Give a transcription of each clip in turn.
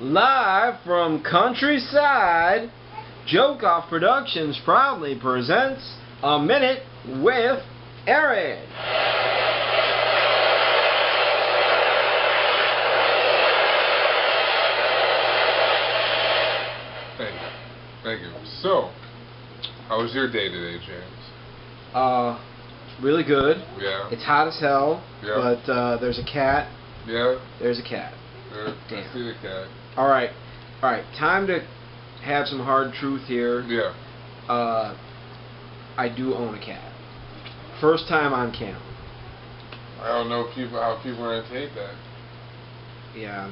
Live from Countryside, Joke Off Productions proudly presents A Minute with Aaron. Thank you. So, how was your day today, James? Really good. Yeah. It's hot as hell. Yeah. But there's a cat. Yeah. There's a cat. I see the cat. All right. Time to have some hard truth here. Yeah. I do own a cat. First time on camera. I don't know how people are gonna take that. Yeah.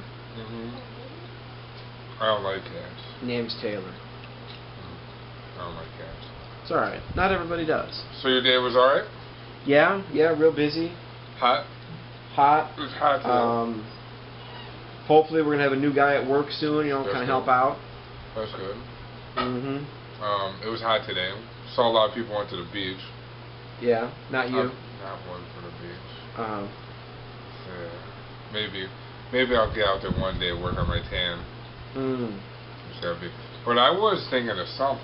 I don't like cats. Name's Taylor. I don't like cats. It's alright. Not everybody does. So your day was alright? Yeah, real busy. Hot? Hot. It was hot today. Hopefully we're gonna have a new guy at work soon, That's kind of good. help out. That's good. Mm-hmm. It was hot today. Saw a lot of people went to the beach. Yeah, not you. Not one for the beach. Uh-huh. Yeah. Maybe I'll get out there one day and work on my tan. But I was thinking of something.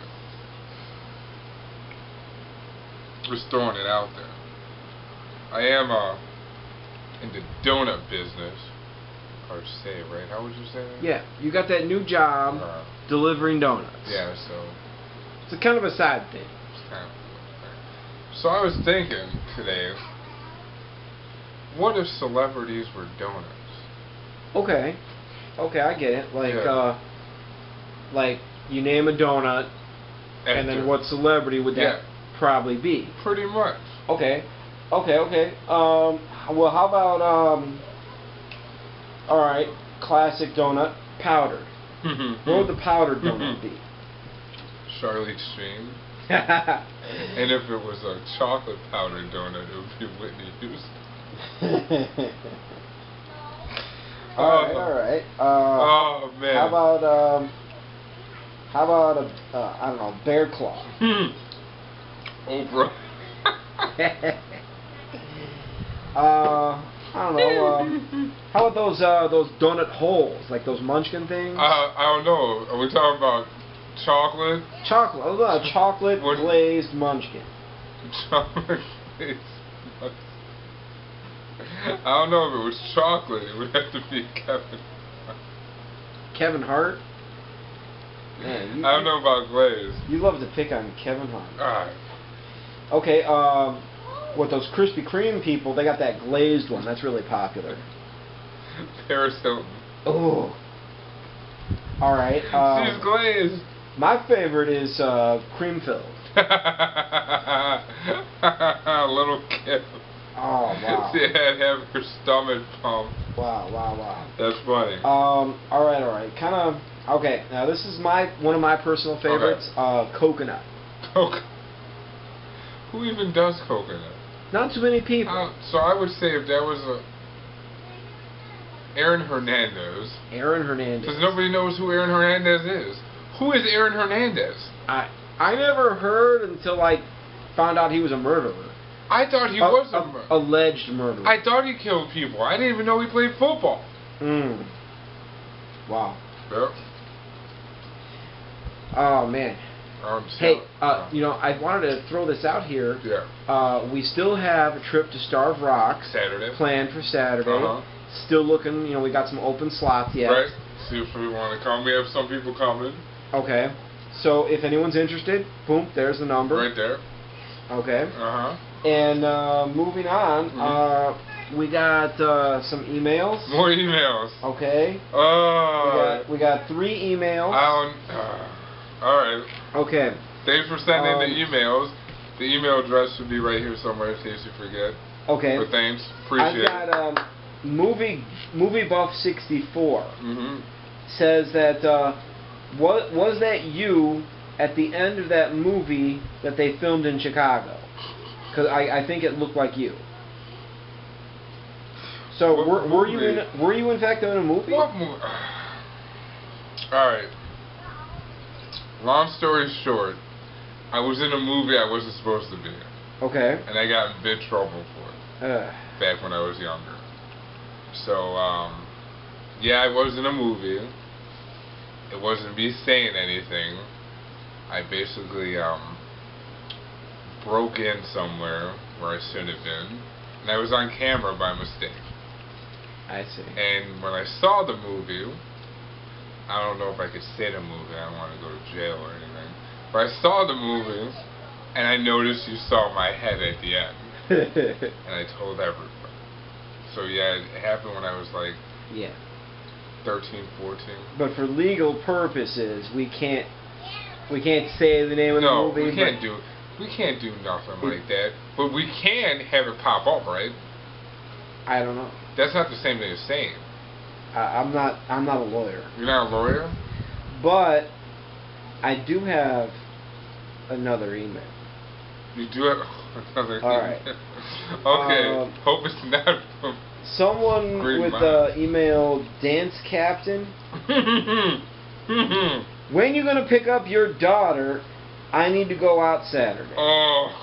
Just throwing it out there. I am in the donut business. Hard to say, right? How would you say that? Yeah, you got that new job delivering donuts. Yeah, so it's a kind of a side thing. It's kind of a thing. So I was thinking today, what if celebrities were donuts? Okay, I get it. Like you name a donut, and then what celebrity would that probably be? Pretty much. Okay. Well, how about all right, classic donut, powdered. What would the powdered donut be? Charlotte Sheen. And if it was a chocolate powdered donut, it would be Whitney Houston. All right. Oh man. How about a I don't know, bear claw? Oprah. I don't know. How about those donut holes, like those Munchkin things? I don't know. Are we talking about chocolate? Chocolate. What about a chocolate glazed Munchkin? Chocolate glazed Munchkin. I don't know if it was chocolate. It would have to be Kevin Hart. Kevin Hart? Man, I don't know about glaze. You love to pick on Kevin Hart. Alright. Okay, what those Krispy Kreme people, they got that glazed one. That's really popular. Paris Hilton. Oh. Alright. She's glazed. My favorite is cream filled. Little Kim. Oh, wow. She had have her stomach pumped. Wow. That's funny. Alright. Okay, now this is one of my personal favorites. Coconut. Who even does coconut? Not too many people. So I would say if there was Aaron Hernandez. Aaron Hernandez. Because nobody knows who Aaron Hernandez is. Who is Aaron Hernandez? I never heard until I found out he was a murderer. I thought he was a murderer. Alleged murderer. I thought he killed people. I didn't even know he played football. Wow. Yep. Oh, man. Hey, I wanted to throw this out here. Yeah. We still have a trip to Starved Rock Saturday. planned for Saturday. Still looking, we got some open slots yet. Right. See if we want to come. We have some people coming. Okay. So if anyone's interested, boom, there's the number. Right there. Okay. And moving on, we got some emails. More emails. Okay. We got 3 emails. All right. Okay. Thanks for sending the emails. The email address should be right here somewhere in case you forget. Okay. But thanks. Appreciate it. I've got Movie Buff 64 says that was that you at the end of that movie that they filmed in Chicago? Because I think it looked like you. So were you in fact in a movie? What movie? All right. Long story short, I was in a movie I wasn't supposed to be in. Okay. And I got in big trouble for it. Back when I was younger. So, yeah, I was in a movie. it wasn't me saying anything. I basically broke in somewhere where I shouldn't have been, and I was on camera by mistake. I see. And when I saw the movie, I don't know if I could say the movie. I don't want to go to jail or anything. But I saw the movie, and I noticed you saw my head at the end. And I told everybody. So yeah, it happened when I was like 13, 14. But for legal purposes, we can't say the name of the movie. No, we can't do nothing like that. But we can have it pop up, right? I don't know. That's not the same thing as saying. I'm not a lawyer. You're not a lawyer? But I do have another email. You do have another email? Alright. Okay. Hope it's not from someone Green with Mile. the email Dance Captain. When you gonna pick up your daughter? I need to go out Saturday. Oh.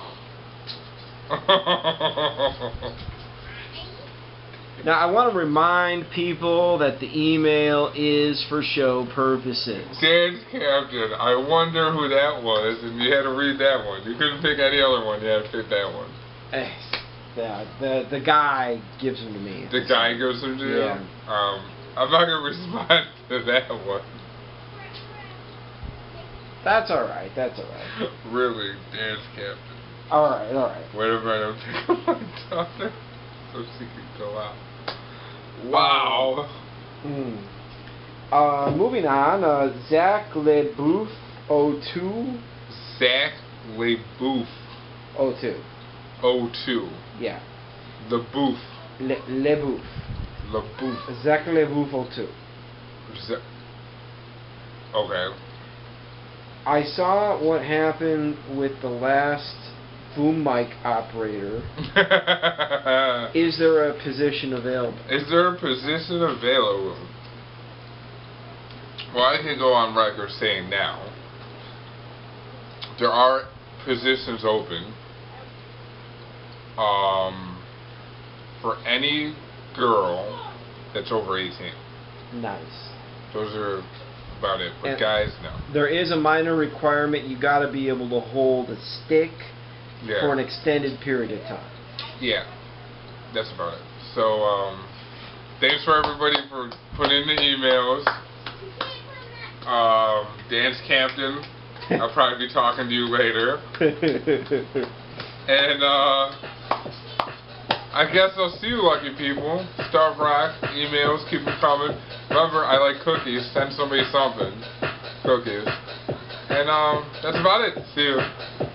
Now, I want to remind people that the email is for show purposes. Dance Captain, I wonder who that was, and you had to read that one. You couldn't pick any other one, you had to pick that one. Yeah, the guy gives them to me. The guy gives them to you? Yeah. I'm not going to respond to that one. That's alright, Really, Dance Captain. Alright. Wait a minute, I'm taking my daughter so she can go out. Wow. Moving on, Zach LeBouf 02. Zach LeBouf 02. 02. Yeah. LeBouf. LeBouf. LeBouf. Zach LeBouf 02. Okay. I saw what happened with the last boom mic operator. Is there a position available? Is there a position available? Well, I can go on record saying now there are positions open for any girl that's over 18. Nice. Those are about it. But and guys, no. There is a minor requirement. You got to be able to hold a stick for an extended period of time. Yeah, that's about it. So, thanks for everybody for putting in the emails. Dance Captain, I'll probably be talking to you later. And, I guess I'll see you, lucky people. Star Rock, emails, keep them coming. Remember, I like cookies. Send somebody something. Cookies. And, that's about it. See you.